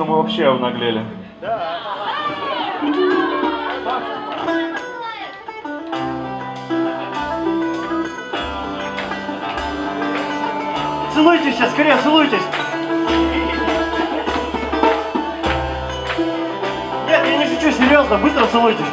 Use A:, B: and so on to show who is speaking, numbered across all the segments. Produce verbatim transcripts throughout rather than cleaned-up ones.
A: что мы вообще обнаглели.
B: Целуйтесь сейчас, скорее, целуйтесь. Нет, я не шучу, серьезно, быстро целуйтесь.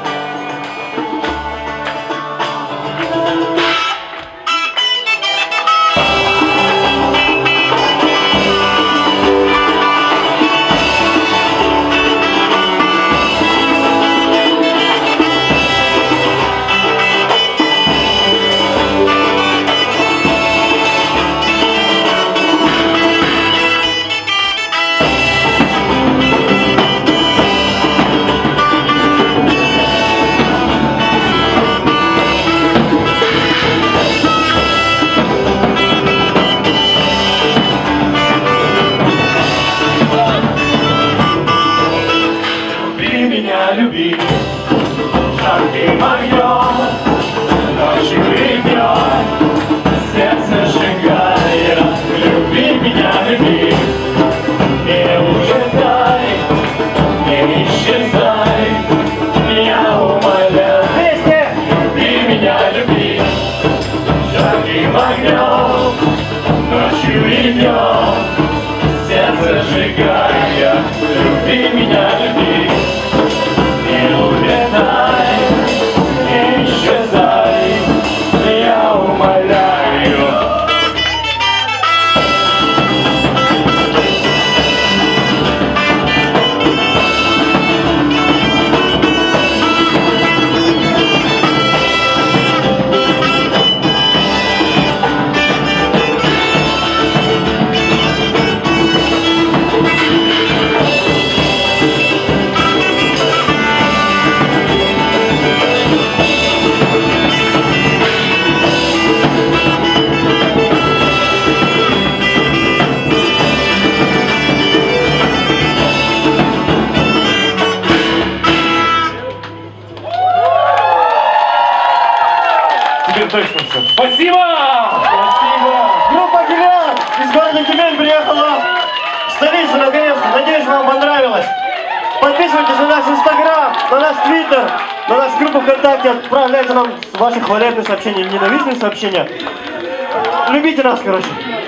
C: Люби, жарким огнем, ночью и днем, сердце сжигая. Люби меня, люби, не ужидай, не исчезай, я умоляю. Люби меня, люби, жарким огнем, ночью и днем, сердце сжигая. Люби меня, люби.
A: Точно все. Спасибо!
B: Спасибо! Группа Гелиан из города Тюмень приехала в столицу наконец-то. Надеюсь, вам понравилось. Подписывайтесь на наш инстаграм, на наш твиттер, на нашу группу ВКонтакте. Отправляйте нам ваши хвалебные сообщения, ненавистные сообщения. Любите нас, короче.